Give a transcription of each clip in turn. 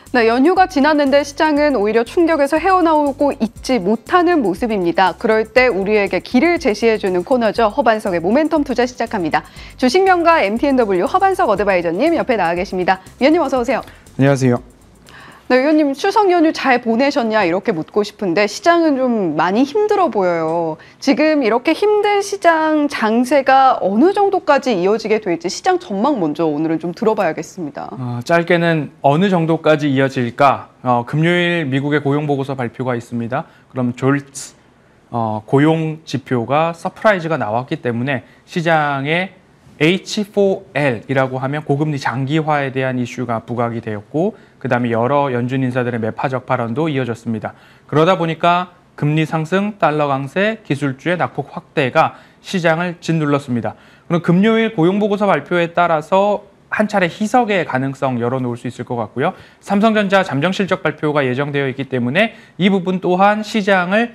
네, 연휴가 지났는데 시장은 오히려 충격에서 헤어나오고 있지 못하는 모습입니다. 그럴 때 우리에게 길을 제시해주는 코너죠. 허반석의 모멘텀 투자 시작합니다. 주식명가 MTNW 허반석 어드바이저님 옆에 나와 계십니다. 위원님 어서 오세요. 안녕하세요. 네, 위원님 추석 연휴 잘 보내셨냐 이렇게 묻고 싶은데 시장은 좀 많이 힘들어 보여요. 지금 이렇게 힘든 시장 장세가 어느 정도까지 이어지게 될지 시장 전망 먼저 오늘은 좀 들어봐야겠습니다. 짧게는 어느 정도까지 이어질까? 금요일 미국의 고용보고서 발표가 있습니다. 그럼 졸츠 고용 지표가 서프라이즈가 나왔기 때문에 시장에 H4L이라고 하면 고금리 장기화에 대한 이슈가 부각이 되었고 그다음에 여러 연준 인사들의 매파적 발언도 이어졌습니다. 그러다 보니까 금리 상승, 달러 강세, 기술주의 낙폭 확대가 시장을 짓눌렀습니다. 그럼 금요일 고용보고서 발표에 따라서 한 차례 희석의 가능성 열어놓을 수 있을 것 같고요. 삼성전자 잠정실적 발표가 예정되어 있기 때문에 이 부분 또한 시장을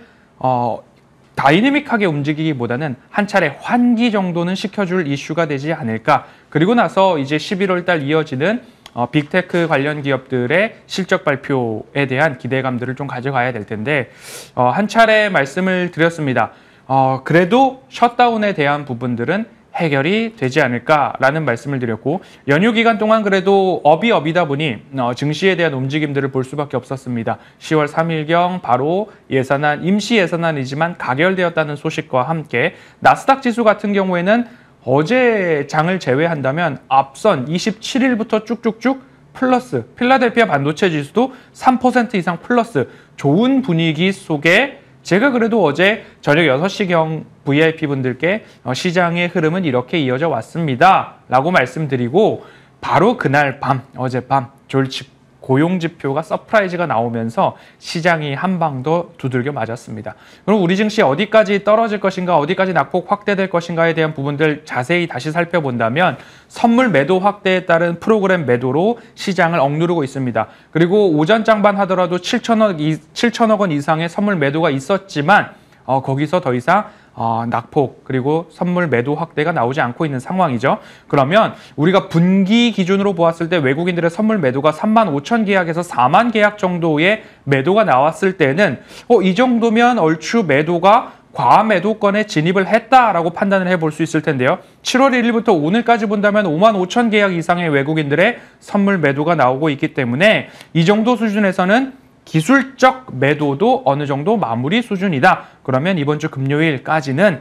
다이내믹하게 움직이기보다는 한 차례 환기 정도는 시켜줄 이슈가 되지 않을까. 그리고 나서 이제 11월 달 이어지는 빅테크 관련 기업들의 실적 발표에 대한 기대감들을 좀 가져가야 될 텐데 한 차례 말씀을 드렸습니다. 그래도 셧다운에 대한 부분들은 해결이 되지 않을까라는 말씀을 드렸고 연휴 기간 동안 그래도 업이다 보니 증시에 대한 움직임들을 볼 수밖에 없었습니다. 10월 3일경 바로 예산안, 임시 예산안이지만 가결되었다는 소식과 함께 나스닥 지수 같은 경우에는 어제 장을 제외한다면 앞선 27일부터 쭉쭉쭉 플러스, 필라델피아 반도체 지수도 3% 이상 플러스, 좋은 분위기 속에 제가 그래도 어제 저녁 6시경 VIP분들께 시장의 흐름은 이렇게 이어져 왔습니다. 라고 말씀드리고 바로 그날 밤, 어젯밤 졸츠 고용지표가 서프라이즈가 나오면서 시장이 한 방 더 두들겨 맞았습니다. 그럼 우리 증시 어디까지 떨어질 것인가, 어디까지 낙폭 확대될 것인가에 대한 부분들 자세히 다시 살펴본다면 선물 매도 확대에 따른 프로그램 매도로 시장을 억누르고 있습니다. 그리고 오전 장반 하더라도 7천억 원 이상의 선물 매도가 있었지만 거기서 더 이상 낙폭 그리고 선물 매도 확대가 나오지 않고 있는 상황이죠. 그러면 우리가 분기 기준으로 보았을 때 외국인들의 선물 매도가 3만 5천 계약에서 4만 계약 정도의 매도가 나왔을 때는 이 정도면 얼추 매도가 과매도권에 진입을 했다라고 판단을 해볼 수 있을 텐데요. 7월 1일부터 오늘까지 본다면 5만 5천 계약 이상의 외국인들의 선물 매도가 나오고 있기 때문에 이 정도 수준에서는 기술적 매도도 어느 정도 마무리 수준이다. 그러면 이번 주 금요일까지는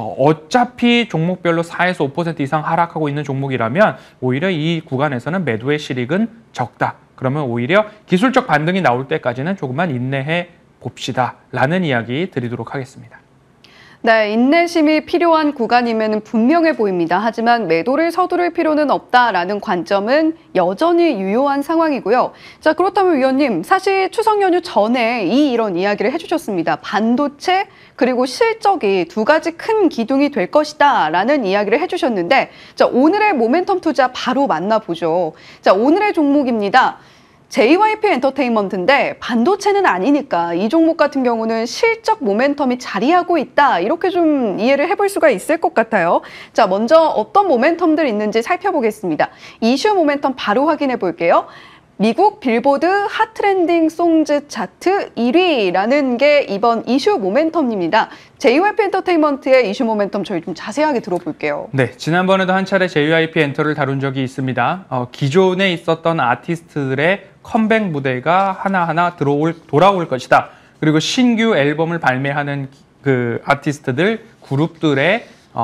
어차피 종목별로 4에서 5% 이상 하락하고 있는 종목이라면 오히려 이 구간에서는 매도의 실익은 적다. 그러면 오히려 기술적 반등이 나올 때까지는 조금만 인내해 봅시다. 라는 이야기 드리도록 하겠습니다. 네, 인내심이 필요한 구간이면 분명해 보입니다. 하지만 매도를 서두를 필요는 없다라는 관점은 여전히 유효한 상황이고요. 자, 그렇다면 위원님, 사실 추석 연휴 전에 이런 이야기를 해주셨습니다. 반도체 그리고 실적이 두 가지 큰 기둥이 될 것이다 라는 이야기를 해주셨는데 자, 오늘의 모멘텀 투자 바로 만나보죠. 자, 오늘의 종목입니다. JYP 엔터테인먼트인데 반도체는 아니니까 이 종목 같은 경우는 실적 모멘텀이 자리하고 있다. 이렇게 좀 이해를 해볼 수가 있을 것 같아요. 자, 먼저 어떤 모멘텀들 있는지 살펴보겠습니다. 이슈 모멘텀 바로 확인해 볼게요. 미국 빌보드 핫 트렌딩 송즈 차트 1위라는 게 이번 이슈 모멘텀입니다. JYP 엔터테인먼트의 이슈 모멘텀 저희 좀 자세하게 들어볼게요. 네, 지난번에도 한 차례 JYP 엔터를 다룬 적이 있습니다. 기존에 있었던 아티스트들의 컴백 무대가 하나하나 돌아올 것이다. 그리고 신규 앨범을 발매하는 그 아티스트들, 그룹들의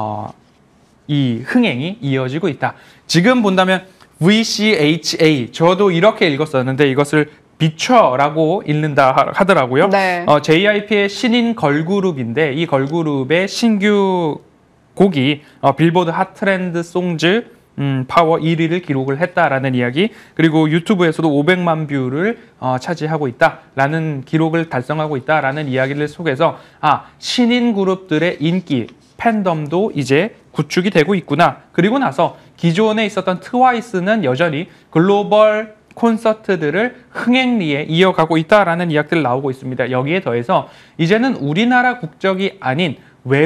이 흥행이 이어지고 있다. 지금 본다면 VCHA, 저도 이렇게 읽었었는데 이것을 비처라고 읽는다 하더라고요. 네. JYP의 신인 걸그룹인데 이 걸그룹의 신규 곡이 빌보드 핫 트렌드 송즈 파워 1위를 기록을 했다라는 이야기, 그리고 유튜브에서도 500만 뷰를 차지하고 있다라는 기록을 달성하고 있다라는 이야기를 속에서 신인 그룹들의 인기, 팬덤도 이제 구축이 되고 있구나. 그리고 나서 기존에 있었던 트와이스는 여전히 글로벌 콘서트들을 흥행리에 이어가고 있다라는 이야기들 나오고 있습니다. 여기에 더해서 이제는 우리나라 국적이 아닌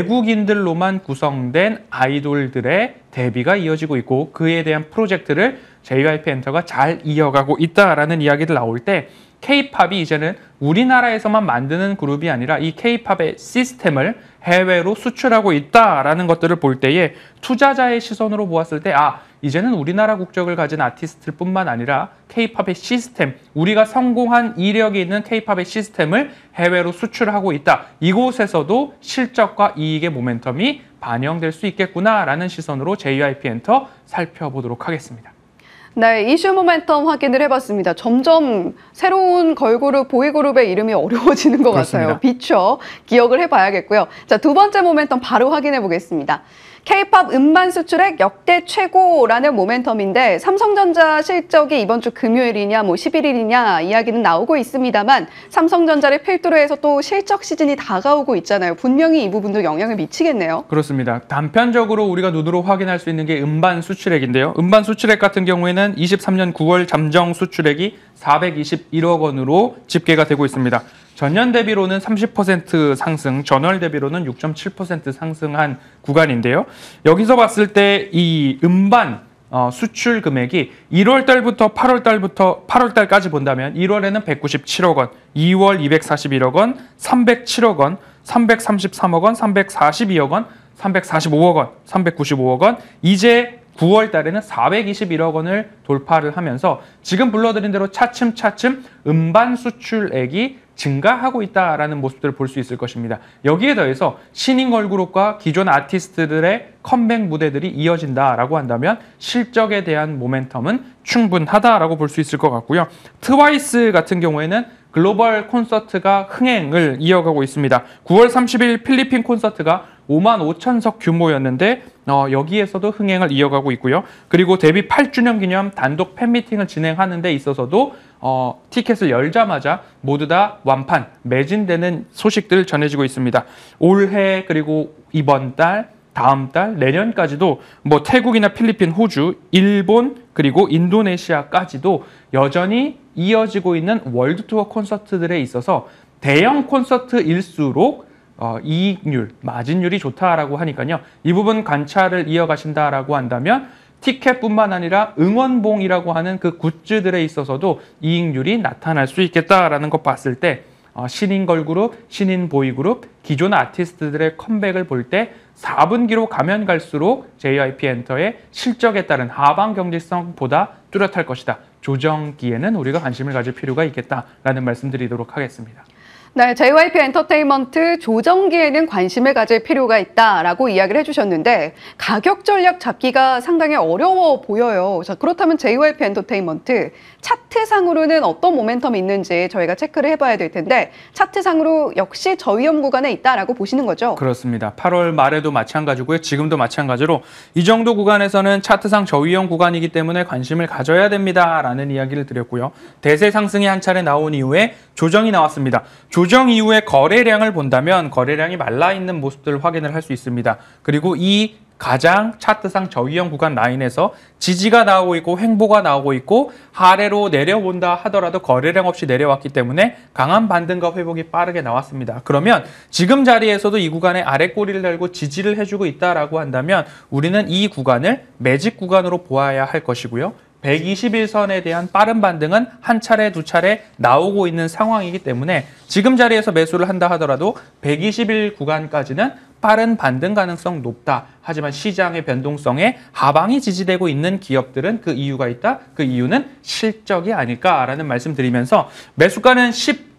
외국인들로만 구성된 아이돌들의 데뷔가 이어지고 있고 그에 대한 프로젝트를 JYP엔터가 잘 이어가고 있다라는 이야기들 나올 때 K-팝이 이제는 우리나라에서만 만드는 그룹이 아니라 이 K-팝의 시스템을 해외로 수출하고 있다라는 것들을 볼 때에 투자자의 시선으로 보았을 때 이제는 우리나라 국적을 가진 아티스트들 뿐만 아니라 K-팝의 시스템, 우리가 성공한 이력이 있는 K-팝의 시스템을 해외로 수출하고 있다. 이곳에서도 실적과 이익의 모멘텀이 반영될 수 있겠구나라는 시선으로 JYP엔터 살펴보도록 하겠습니다. 네, 이슈 모멘텀 확인을 해봤습니다. 점점 새로운 걸그룹, 보이그룹의 이름이 어려워지는 것 그렇습니다. 같아요. 비추어 기억을 해봐야겠고요. 자, 두 번째 모멘텀 바로 확인해 보겠습니다. K-팝 음반 수출액 역대 최고라는 모멘텀인데 삼성전자 실적이 이번 주 금요일이냐 11일이냐 이야기는 나오고 있습니다만 삼성전자를 필두로 해서 또 실적 시즌이 다가오고 있잖아요. 분명히 이 부분도 영향을 미치겠네요. 그렇습니다. 단편적으로 우리가 눈으로 확인할 수 있는 게 음반 수출액인데요. 음반 수출액 같은 경우에는 23년 9월 잠정 수출액이 421억 원으로 집계가 되고 있습니다. 전년 대비로는 30% 상승, 전월 대비로는 6.7% 상승한 구간인데요. 여기서 봤을 때 이 음반 수출 금액이 1월 달부터 8월 달까지 본다면 1월에는 197억 원, 2월 241억 원, 307억 원, 333억 원, 342억 원, 345억 원, 395억 원, 이제 9월 달에는 421억 원을 돌파를 하면서 지금 불러드린 대로 차츰차츰 음반 수출액이 증가하고 있다라는 모습들을 볼 수 있을 것입니다. 여기에 더해서 신인 걸그룹과 기존 아티스트들의 컴백 무대들이 이어진다라고 한다면 실적에 대한 모멘텀은 충분하다라고 볼 수 있을 것 같고요. 트와이스 같은 경우에는 글로벌 콘서트가 흥행을 이어가고 있습니다. 9월 30일 필리핀 콘서트가 5만 5천석 규모였는데 여기에서도 흥행을 이어가고 있고요. 그리고 데뷔 8주년 기념 단독 팬미팅을 진행하는 데 있어서도 티켓을 열자마자 모두 다 완판, 매진되는 소식들 전해지고 있습니다. 올해 그리고 이번 달, 다음 달, 내년까지도 뭐 태국이나 필리핀, 호주, 일본 그리고 인도네시아까지도 여전히 이어지고 있는 월드 투어 콘서트들에 있어서 대형 콘서트일수록 이익률, 마진율이 좋다라고 하니까요. 이 부분 관찰을 이어가신다라고 한다면 티켓뿐만 아니라 응원봉이라고 하는 그 굿즈들에 있어서도 이익률이 나타날 수 있겠다라는 것 봤을 때 신인 걸그룹, 신인 보이그룹, 기존 아티스트들의 컴백을 볼 때 4분기로 가면 갈수록 JYP엔터의 실적에 따른 하방 경제성보다 뚜렷할 것이다. 조정기에는 우리가 관심을 가질 필요가 있겠다라는 말씀드리도록 하겠습니다. 네, JYP 엔터테인먼트 조정기에는 관심을 가질 필요가 있다라고 이야기를 해주셨는데 가격 전략 잡기가 상당히 어려워 보여요. 자, 그렇다면 JYP 엔터테인먼트 차트상으로는 어떤 모멘텀이 있는지 저희가 체크를 해봐야 될 텐데 차트상으로 역시 저위험 구간에 있다라고 보시는 거죠? 그렇습니다. 8월 말에도 마찬가지고요. 지금도 마찬가지로 이 정도 구간에서는 차트상 저위험 구간이기 때문에 관심을 가져야 됩니다라는 이야기를 드렸고요. 대세 상승이 한 차례 나온 이후에 조정이 나왔습니다. 조정 이후에 거래량을 본다면 거래량이 말라있는 모습들을 확인을 할 수 있습니다. 그리고 이 가장 차트상 저위험 구간 라인에서 지지가 나오고 있고 횡보가 나오고 있고 아래로 내려온다 하더라도 거래량 없이 내려왔기 때문에 강한 반등과 회복이 빠르게 나왔습니다. 그러면 지금 자리에서도 이 구간에 아래 꼬리를 달고 지지를 해주고 있다라고 한다면 우리는 이 구간을 매직 구간으로 보아야 할 것이고요. 121선에 대한 빠른 반등은 한 차례, 두 차례 나오고 있는 상황이기 때문에 지금 자리에서 매수를 한다 하더라도 121 구간까지는 빠른 반등 가능성 높다. 하지만 시장의 변동성에 하방이 지지되고 있는 기업들은 그 이유가 있다. 그 이유는 실적이 아닐까라는 말씀드리면서 매수가는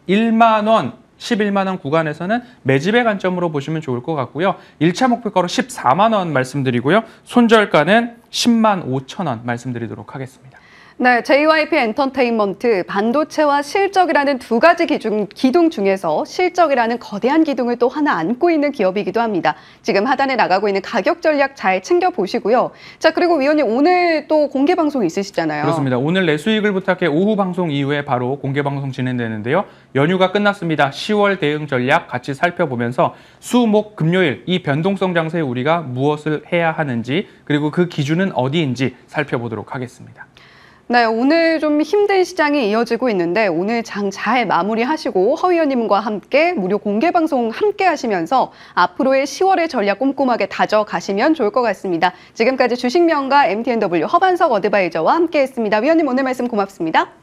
11만 원. 11만 원 구간에서는 매집의 관점으로 보시면 좋을 것 같고요. 1차 목표가로 14만 원 말씀드리고요. 손절가는 10만 5천 원 말씀드리도록 하겠습니다. 네, JYP 엔터테인먼트 반도체와 실적이라는 두 가지 기둥 중에서 실적이라는 거대한 기둥을 또 하나 안고 있는 기업이기도 합니다. 지금 하단에 나가고 있는 가격 전략 잘 챙겨보시고요. 자, 그리고 위원님 오늘 또 공개 방송 있으시잖아요. 그렇습니다. 오늘 내 수익을 부탁해 오후 방송 이후에 바로 공개 방송 진행되는데요. 연휴가 끝났습니다. 10월 대응 전략 같이 살펴보면서 수, 목, 금요일 이 변동성 장세에 우리가 무엇을 해야 하는지 그리고 그 기준은 어디인지 살펴보도록 하겠습니다. 네, 오늘 좀 힘든 시장이 이어지고 있는데 오늘 장 잘 마무리하시고 허 의원님과 함께 무료 공개 방송 함께 하시면서 앞으로의 10월의 전략 꼼꼼하게 다져가시면 좋을 것 같습니다. 지금까지 주식명가 MTNW 허반석 어드바이저와 함께했습니다. 위원님 오늘 말씀 고맙습니다.